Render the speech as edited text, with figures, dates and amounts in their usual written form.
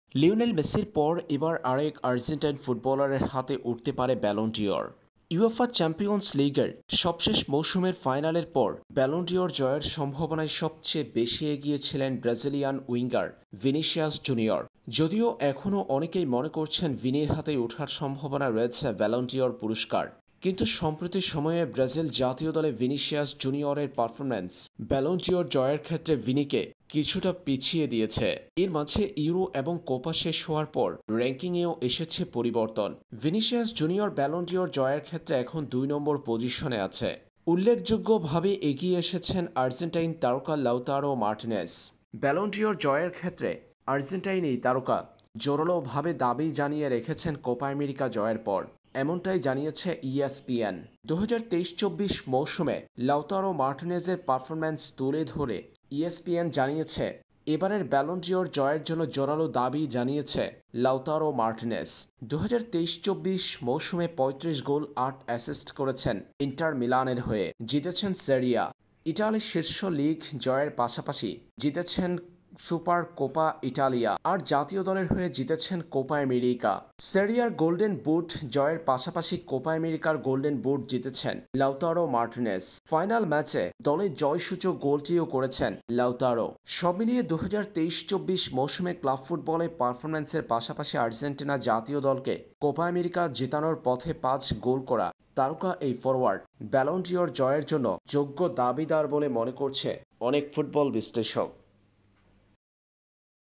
Lionel মেসির পর এবার আরেক আর্জেন্টাইন ফুটবলারের হাতে উঠতে পারে ব্যালন ডি'র। ইউএফা চ্যাম্পিয়ন্স লিগের সবশেষ মৌসুমের ফাইনালের পর ব্যালন ডি'র জয়ের সম্ভাবনায় সবচেয়ে বেশি এগিয়ে ছিলেন ব্রাজিলিয়ান উইঙ্গার ভিনিসিয়াস জুনিয়র। যদিও এখনও অনেকেই মনে করছেন ভিনির হাতে ওঠার সম্ভাবনা রয়েছে ব্যালন ডি'র পুরস্কার, কিন্তু সম্প্রতি সময়ে ব্রাজিল জাতীয় দলে ভিনিসিয়াস জুনিয়রের পারফরম্যান্স ব্যালন ডি'র জয়ের ক্ষেত্রে ভিনিকে কিছুটা পিছিয়ে দিয়েছে। এর মাঝে ইউরো এবং কোপা শেষ হওয়ার পর র্যাঙ্কিংয়েও এসেছে পরিবর্তন। ভিনিসিয়াস জুনিয়র ব্যালন ডি'র জয়ের ক্ষেত্রে এখন ২ নম্বর পজিশনে আছে। উল্লেখযোগ্যভাবে এগিয়ে এসেছেন আর্জেন্টাইন তারকা লাউতারো মার্টিনেজ। ব্যালন ডি'র জয়ের ক্ষেত্রে আর্জেন্টাইন এই তারকা জোরালোভাবে দাবি জানিয়ে রেখেছেন কোপা আমেরিকা জয়ের পর। এমনটাই জানিয়েছে ইএসপিএন। ২০২৩-২৪ মৌসুমে লাউতারো মার্টিনেজের পারফরম্যান্স তুলে ধরে ইএসপিএন জানিয়েছে, এবারের ব্যালন ডি'র জয়ের জন্য জোরালো দাবি জানিয়েছে লাউতারো মার্টিনেজ। ২০২৩-২৪ মৌসুমে ৩৫ গোল ৮ অ্যাসিস্ট করেছেন ইন্টার মিলানের হয়ে। জিতেছেন সেরিয়া, ইটালির শীর্ষ লিগ জয়ের পাশাপাশি জিতেছেন সুপার কোপা ইটালিয়া আর জাতীয় দলের হয়ে জিতেছেন কোপা আমেরিকা। সেরিয়ার গোল্ডেন বুট জয়ের পাশাপাশি কোপা আমেরিকার গোল্ডেন বুট জিতেছেন লাউতারো মার্টিনেজ। ফাইনাল ম্যাচে দলের জয়সূচক গোলটিও করেছেন লাউতারো। সব মিলিয়ে ২০২৩-২৪ মৌসুমে ক্লাব ফুটবলে পারফরম্যান্সের পাশাপাশি আর্জেন্টিনা জাতীয় দলকে কোপা আমেরিকা জেতানোর পথে ৫ গোল করা তারকা এই ফরওয়ার্ড ব্যালন ডি'র জয়ের জন্য যোগ্য দাবিদার বলে মনে করছে অনেক ফুটবল বিশ্লেষক।